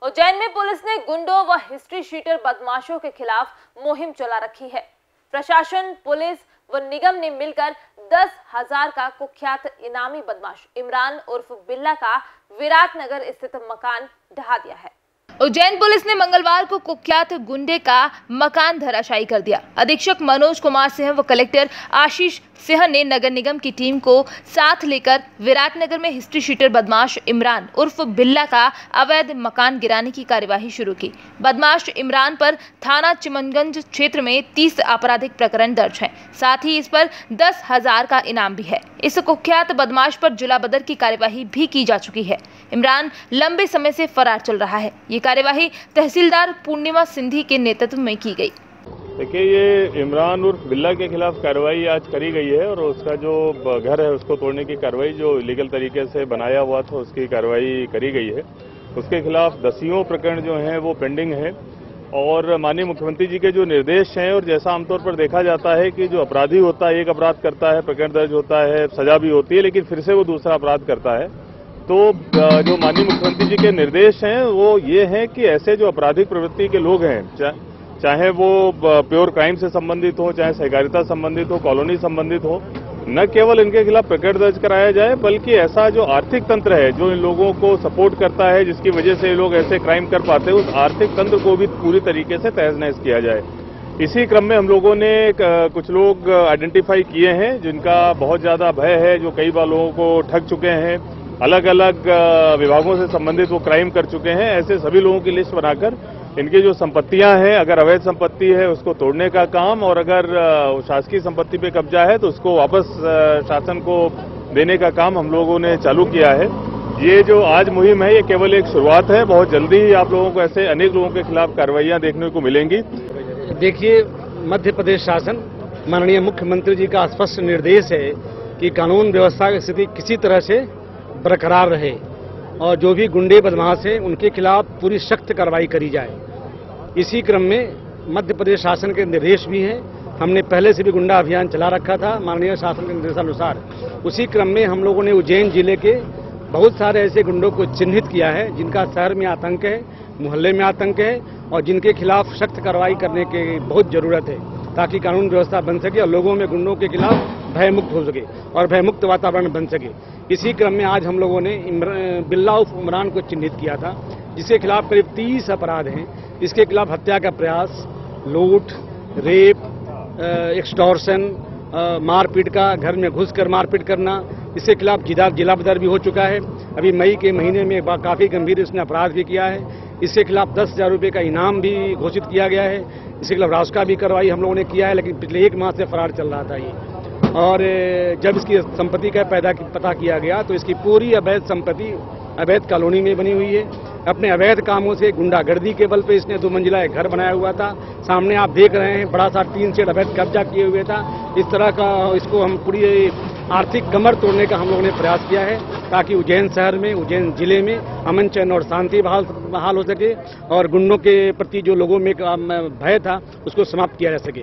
उज्जैन में पुलिस ने गुंडों व हिस्ट्री शीटर बदमाशों के खिलाफ मुहिम चला रखी है। प्रशासन, पुलिस व निगम ने मिलकर 10,000 का कुख्यात इनामी बदमाश इमरान उर्फ बिल्ला का विराटनगर स्थित मकान ढहा दिया है। उज्जैन पुलिस ने मंगलवार को कुख्यात गुंडे का मकान धराशायी कर दिया। अधीक्षक मनोज कुमार सिंह व कलेक्टर आशीष सिंह ने नगर निगम की टीम को साथ लेकर विराटनगर में हिस्ट्री शीटर बदमाश इमरान उर्फ बिल्ला का अवैध मकान गिराने की कार्यवाही शुरू की। बदमाश इमरान पर थाना चिमनगंज क्षेत्र में 30 आपराधिक प्रकरण दर्ज हैं। साथ ही इस पर 10,000 का इनाम भी है। इस कुख्यात बदमाश पर जिला बदर की कार्यवाही भी की जा चुकी है। इमरान लंबे समय से फरार चल रहा है। ये कार्यवाही तहसीलदार पूर्णिमा सिंधी के नेतृत्व में की गई। देखिए, ये इमरान उर्फ बिल्ला के खिलाफ कार्रवाई आज करी गई है और उसका जो घर है उसको तोड़ने की कार्रवाई जो इलीगल तरीके से बनाया हुआ था उसकी कार्रवाई करी गई है। उसके खिलाफ 10 प्रकरण जो हैं वो पेंडिंग है और माननीय मुख्यमंत्री जी के जो निर्देश हैं और जैसा आमतौर पर देखा जाता है कि जो अपराधी होता है एक अपराध करता है, प्रकरण दर्ज होता है, सजा भी होती है, लेकिन फिर से वो दूसरा अपराध करता है। तो जो माननीय मुख्यमंत्री जी के निर्देश हैं वो ये हैं कि ऐसे जो आपराधिक प्रवृत्ति के लोग हैं, चाहे वो प्योर क्राइम से संबंधित हो, चाहे सहकारिता संबंधित हो, कॉलोनी संबंधित हो, न केवल इनके खिलाफ प्रकरण दर्ज कराया जाए बल्कि ऐसा जो आर्थिक तंत्र है जो इन लोगों को सपोर्ट करता है, जिसकी वजह से ये लोग ऐसे क्राइम कर पाते हैं, उस आर्थिक तंत्र को भी पूरी तरीके से तहस-नहस किया जाए। इसी क्रम में हम लोगों ने कुछ लोग आइडेंटिफाई किए हैं जिनका बहुत ज्यादा भय है, जो कई बार लोगों को ठग चुके हैं, अलग अलग विभागों से संबंधित वो क्राइम कर चुके हैं। ऐसे सभी लोगों की लिस्ट बनाकर इनकी जो संपत्तियां हैं, अगर अवैध संपत्ति है उसको तोड़ने का काम और अगर शासकीय संपत्ति पे कब्जा है तो उसको वापस शासन को देने का काम हम लोगों ने चालू किया है। ये जो आज मुहिम है ये केवल एक शुरुआत है। बहुत जल्दी ही आप लोगों को ऐसे अनेक लोगों के खिलाफ कार्रवाइयां देखने को मिलेंगी। देखिए, मध्य प्रदेश शासन माननीय मुख्यमंत्री जी का स्पष्ट निर्देश है कि कानून व्यवस्था की स्थिति किसी तरह से बरकरार रहे और जो भी गुंडे बदमाश हैं उनके खिलाफ पूरी सख्त कार्रवाई करी जाए। इसी क्रम में मध्य प्रदेश शासन के निर्देश भी हैं। हमने पहले से भी गुंडा अभियान चला रखा था माननीय शासन के निर्देशानुसार। उसी क्रम में हम लोगों ने उज्जैन जिले के बहुत सारे ऐसे गुंडों को चिन्हित किया है जिनका शहर में आतंक है, मोहल्ले में आतंक है और जिनके खिलाफ सख्त कार्रवाई करने की बहुत जरूरत है ताकि कानून व्यवस्था बन सके और लोगों में गुंडों के खिलाफ भयमुक्त हो सके और भयमुक्त वातावरण बन सके। इसी क्रम में आज हम लोगों ने बिल्ला उर्फ इमरान को चिन्हित किया था जिसके खिलाफ करीब 30 अपराध हैं। इसके खिलाफ हत्या का प्रयास, लूट, रेप, एक्सटॉर्शन, मारपीट का, घर में घुसकर मारपीट करना, इसके खिलाफ जिला बदर भी हो चुका है। अभी मई के महीने में काफी गंभीर इसने अपराध भी किया है। इसके खिलाफ 10,000 रुपये का इनाम भी घोषित किया गया है। इसके खिलाफ रास्ता भी कार्रवाई हम लोगों ने किया है, लेकिन पिछले 1 माह से फरार चल रहा था ये। और जब इसकी संपत्ति का पता किया गया तो इसकी पूरी अवैध संपत्ति अवैध कॉलोनी में बनी हुई है। अपने अवैध कामों से गुंडागर्दी के बल पे इसने 2 मंजिला एक घर बनाया हुआ था। सामने आप देख रहे हैं बड़ा सा 3 शेड अवैध कब्जा किए हुए था। इस तरह का इसको हम पूरी आर्थिक कमर तोड़ने का हम लोगों ने प्रयास किया है ताकि उज्जैन शहर में, उज्जैन जिले में अमन चैन और शांति बहाल हो सके और गुंडों के प्रति जो लोगों में भय था उसको समाप्त किया जा सके।